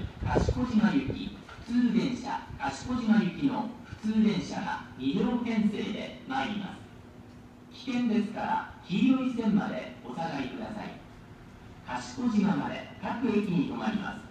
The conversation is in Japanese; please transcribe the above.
賢島行き普通電車賢島行きの普通電車が2両編成で参ります。危険ですから黄色い線までお下がりください。賢島まで各駅に停まります。